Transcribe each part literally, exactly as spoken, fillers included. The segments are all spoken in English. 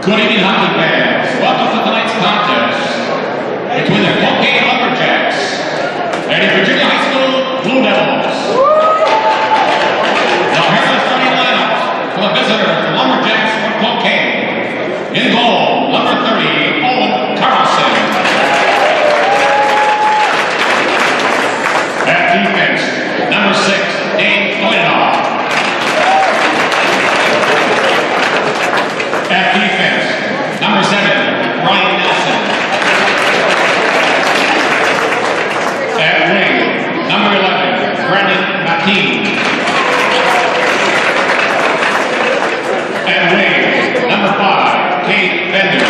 Good evening, hockey fans. Welcome to tonight's contest between the Cocaine Lumberjacks and the Virginia High School Blue Devils. Now here are the starting lineups for the visitors, the Lumberjacks from Cocaine. In goal, number thirty, Owen Carlson. At defense, number six, Dave Stoyanov. At defense, number seven, Brian Nelson. At wing, number eleven, Brandon McKee. At wing, number five, Kate Bender.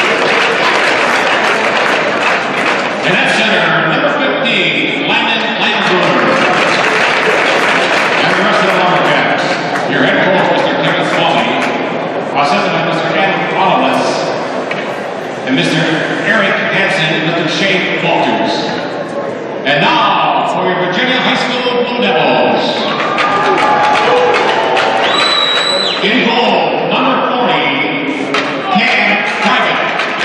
And at center, number fifteen, Landon Langford. And the rest of the Lumberjacks, your head coach, Mister Kevin Swami, assisted by Mister Adam Wallace, and Mister Eric Hansen and Mister Shane Walters. And now for your Virginia High School Blue Devils. In goal, number forty, Cam Private.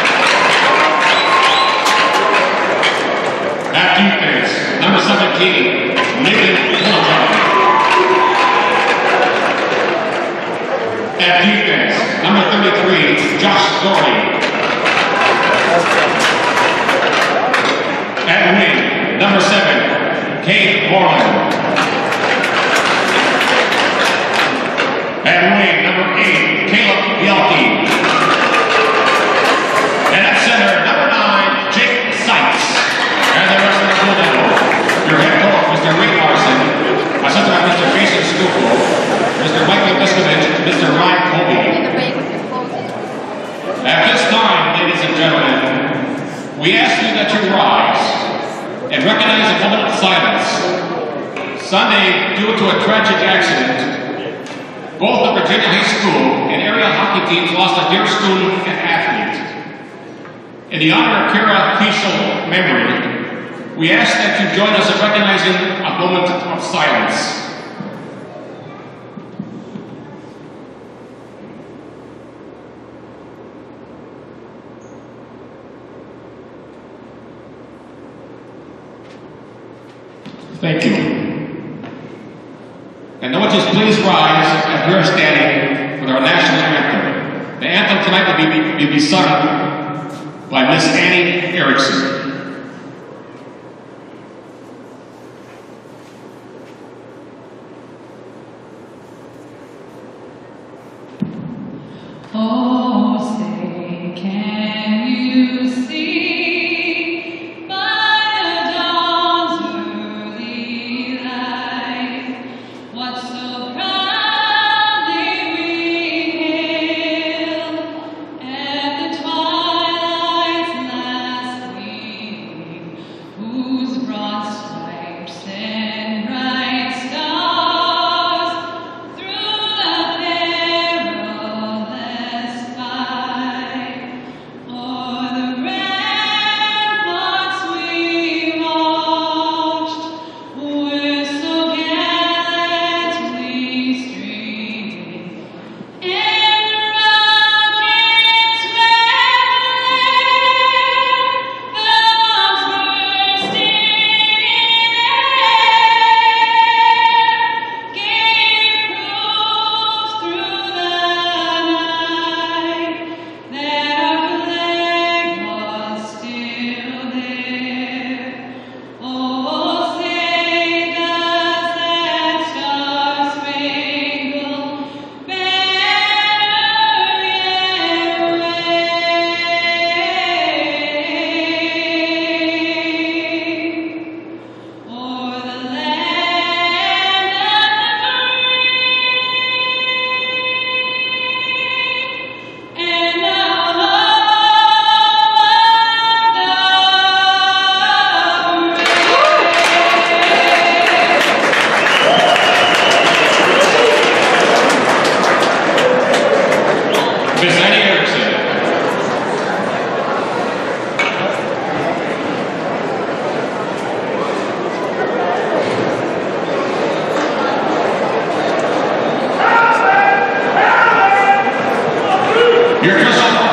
At defense, number seventeen, Nathan Pillow. At defense, number thirty-three, Josh Dory. At wing, number seven, Kate Borland. At wing, number eight, Caleb Bielke. And at center, number nine, Jake Sykes. And the rest of the Blue Devils, your head coach, Mister Rick Larson, assisted by Mister Jason Stufel, Mister Michael Diskovich, and Mister Ryan Colby. At this time, ladies and gentlemen, we ask you that you rise and recognize a moment of silence. Sunday, due to a tragic accident, both the Virginia High School and area hockey teams lost a dear student and athlete. In the honor of Kira Kiesel memory, we ask that you join us in recognizing a moment of silence. Thank you. And now just please rise as we are standing with our national anthem. The anthem tonight will be, will be sung by Miss Annie Erickson. Oh, say, can you see? Your official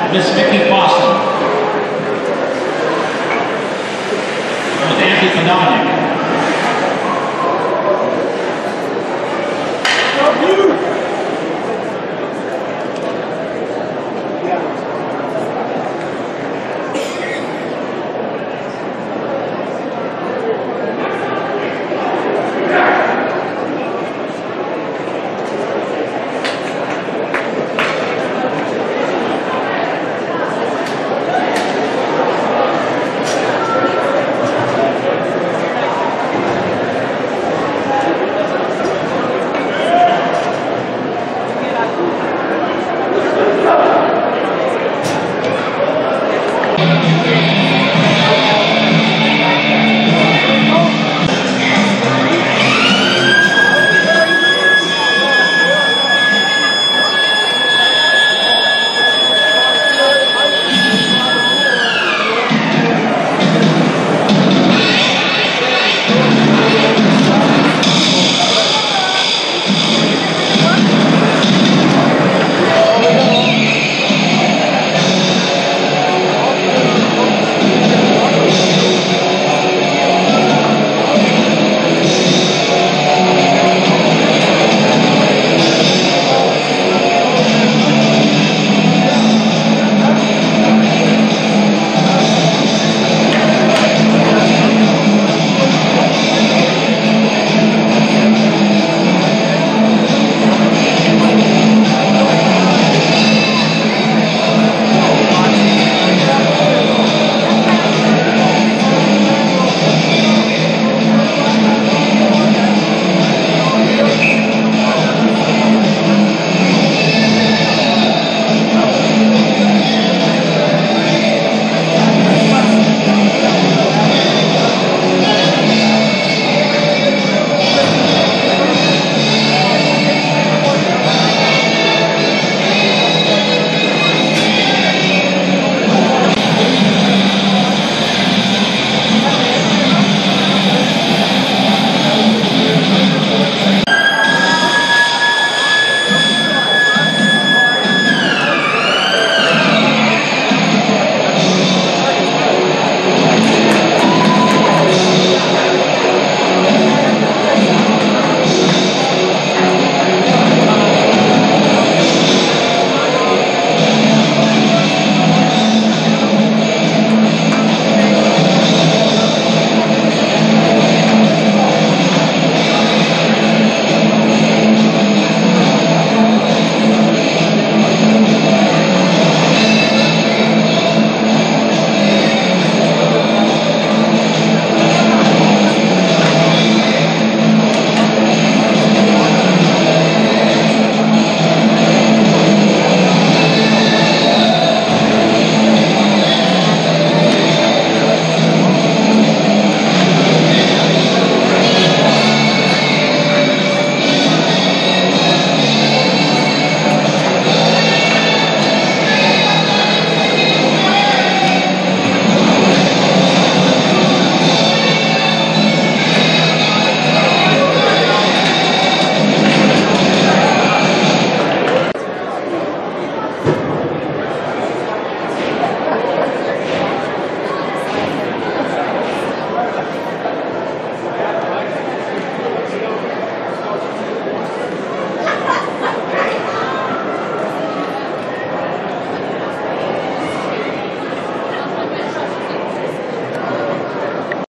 Miss Vicki Boston. With Anthony Dominic.